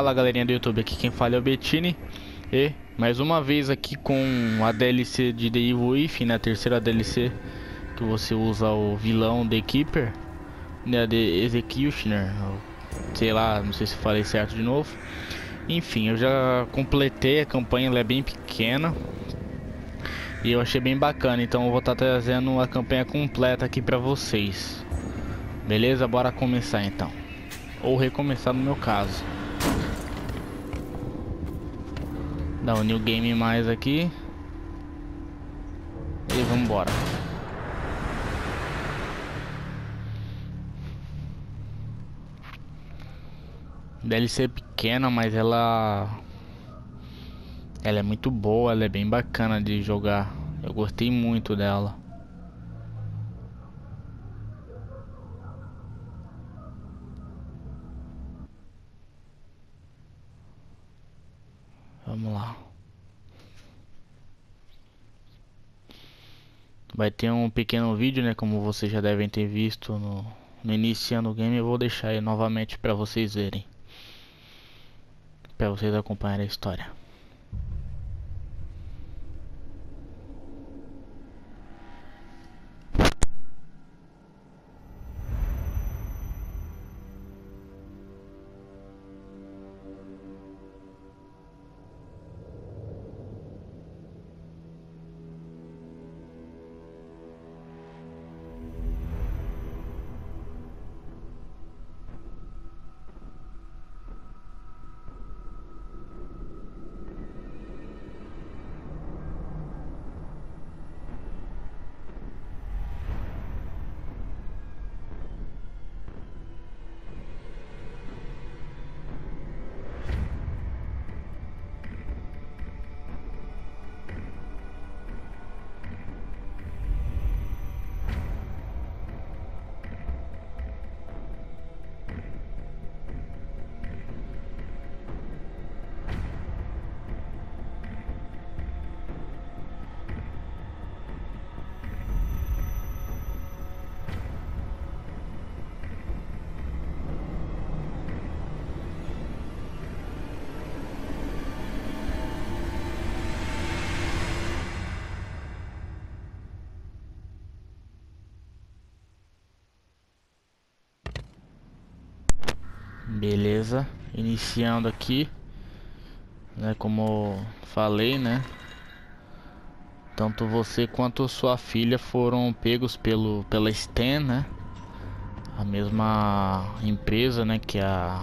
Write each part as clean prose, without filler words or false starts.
Fala galerinha do YouTube, aqui quem fala é o Bettini. E mais uma vez aqui com a DLC de The Evil Within, né? A terceira DLC que você usa o vilão The Keeper, né? The Executioner, sei lá, não sei se falei certo de novo. Enfim, eu já completei a campanha, ela é bem pequena e eu achei bem bacana, então eu vou estar trazendo a campanha completa aqui pra vocês. Beleza? Bora começar então. Ou recomeçar no meu caso. Dá um new game mais aqui. E vambora. DLC pequena, mas ela é muito boa, ela é bem bacana de jogar. Eu gostei muito dela. Vamos lá. Vai ter um pequeno vídeo, né? Como vocês já devem ter visto no iniciando o game. Eu vou deixar aí novamente para vocês verem. Para vocês acompanharem a história. Beleza, iniciando aqui, né, como falei, né, tanto você quanto sua filha foram pegos pela Stan, né, a mesma empresa, né, que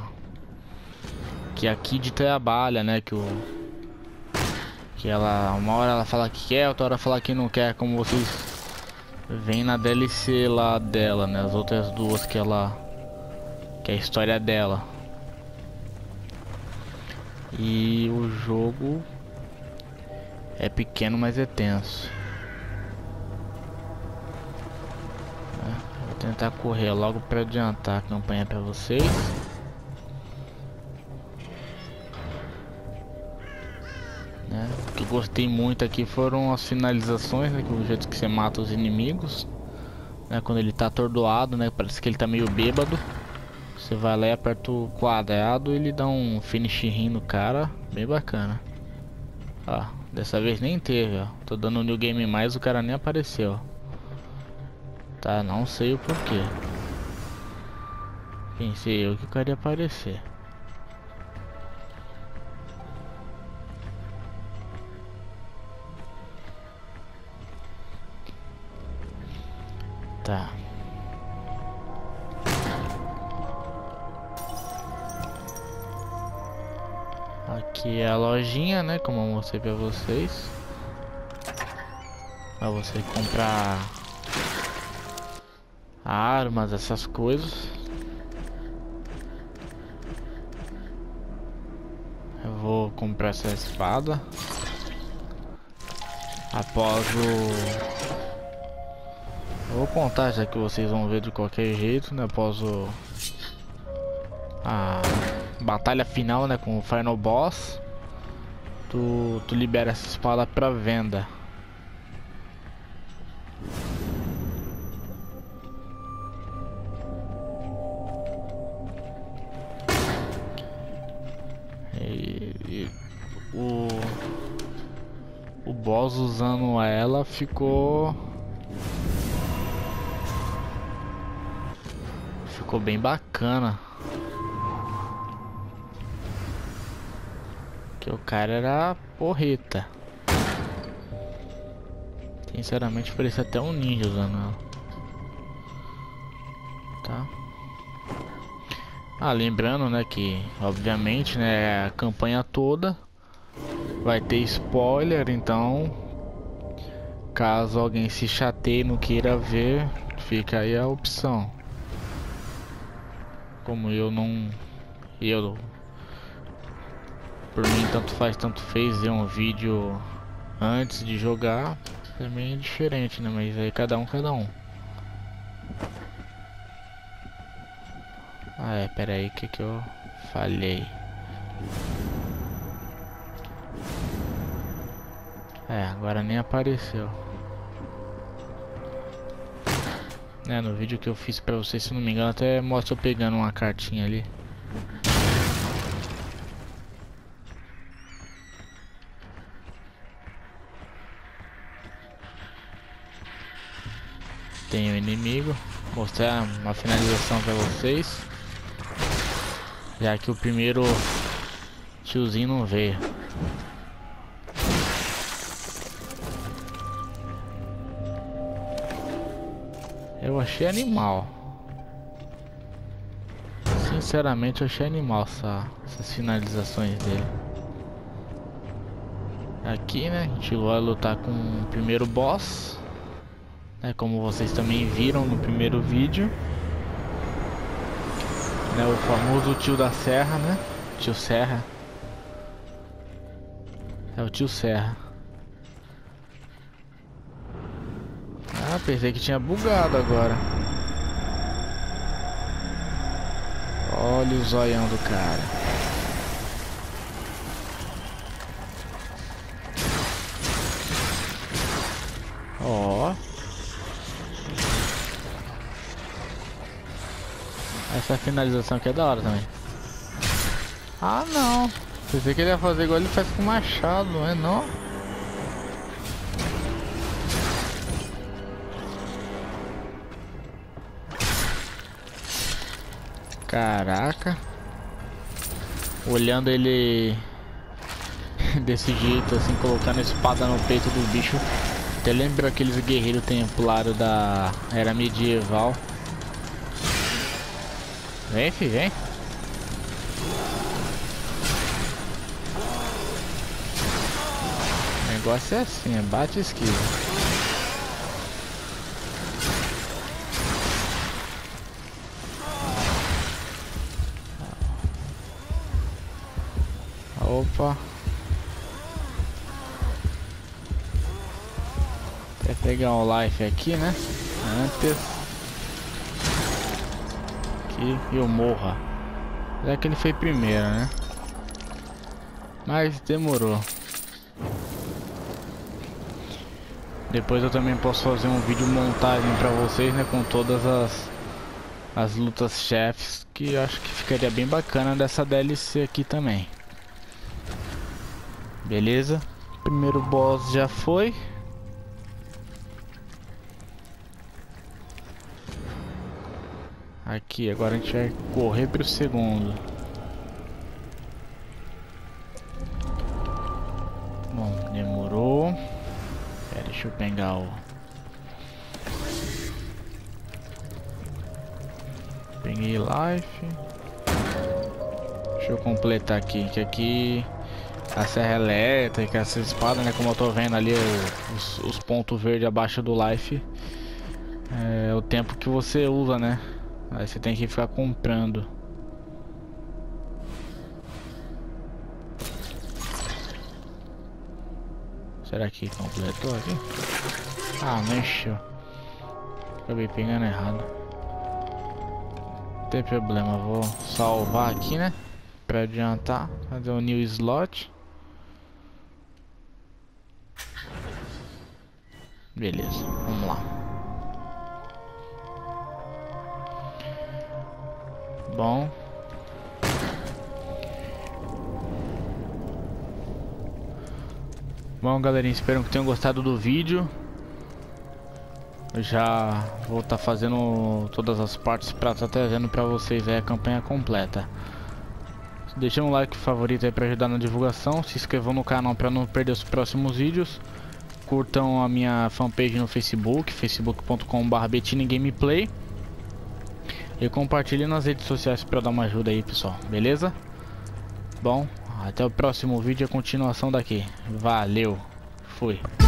a Kid trabalha, né, que ela, uma hora ela fala que quer, outra hora fala que não quer, como vocês veem na DLC lá dela, né, as outras duas que é a história dela. E o jogo é pequeno, mas é tenso. Vou tentar correr logo para adiantar a campanha para vocês. O que eu gostei muito aqui foram as finalizações, né, que o jeito que você mata os inimigos, né, quando ele tá atordoado, né, parece que ele tá meio bêbado. Você vai lá e aperta o quadrado e ele dá um finish rim no cara, bem bacana. Ó, dessa vez nem teve, ó. Tô dando um new game mais, o cara nem apareceu. Tá, não sei o porquê. Pensei eu que o cara ia aparecer. Tá. Aqui é a lojinha, né, como eu mostrei pra vocês. Pra você comprar armas, essas coisas. Eu vou comprar essa espada. Após eu vou contar, já que vocês vão ver de qualquer jeito, né, após a batalha final, né, com o Final Boss, tu libera essa espada pra venda. o boss usando ela ficou bem bacana. Que o cara era porreta. Sinceramente parecia até um ninja usando ela. Tá. Ah, lembrando, né, que obviamente, né, a campanha toda vai ter spoiler, então caso alguém se chateie e não queira ver, fica aí a opção. Como eu não... por mim tanto faz, tanto fez ver um vídeo antes de jogar, também é diferente, né, mas aí cada um. Ah, é, pera aí, que eu falhei? É, agora nem apareceu. É, no vídeo que eu fiz pra vocês, se não me engano, até mostra eu pegando uma cartinha ali. Tem o inimigo. Mostrar uma finalização pra vocês. Já que o primeiro tiozinho não veio. Eu achei animal. Sinceramente eu achei animal essas finalizações dele. Aqui, né, a gente vai lutar com o primeiro boss, né, como vocês também viram no primeiro vídeo, né, o famoso tio da serra, né, tio Serra. É o tio Serra. Ah, pensei que tinha bugado agora. Olha o zoião do cara. Ó. Essa finalização aqui é da hora também. Ah, não. Pensei que ele ia fazer igual ele faz com o machado, não é não? Caraca. Olhando ele desse jeito, assim, colocando a espada no peito do bicho, até lembra aqueles guerreiros templários da era medieval. Vem, filho, vem. O negócio é assim, é bate e esquiva. Opa. Quer pegar um life aqui, né? Antes que eu morra. Já que ele foi primeiro, né? Mas demorou. Depois eu também posso fazer um vídeo montagem pra vocês, né? Com todas as lutas chefes, que eu acho que ficaria bem bacana dessa DLC aqui também. Beleza? Primeiro boss já foi. Aqui, agora a gente vai correr pro segundo. Bom, demorou. Pera, deixa eu pegar o... Peguei life. Deixa eu completar aqui, que aqui... A serra elétrica, essa espada, né? Como eu tô vendo ali, os pontos verdes abaixo do life. É o tempo que você usa, né? Aí você tem que ficar comprando. Será que completou aqui? Ah, mexeu. Acabei pegando errado. Não tem problema, vou salvar aqui, né? Pra adiantar, fazer o new slot. Beleza, vamos lá. Bom. Bom, galerinha, espero que tenham gostado do vídeo. Eu já vou estar fazendo todas as partes para estar trazendo para vocês aí a campanha completa. Deixem um like favorito aí para ajudar na divulgação. Se inscrevam no canal para não perder os próximos vídeos. Curtam a minha fanpage no Facebook, facebook.com/BetiniGameplay. E compartilhem nas redes sociais para dar uma ajuda aí, pessoal. Beleza? Bom, até o próximo vídeo, a continuação daqui. Valeu, fui.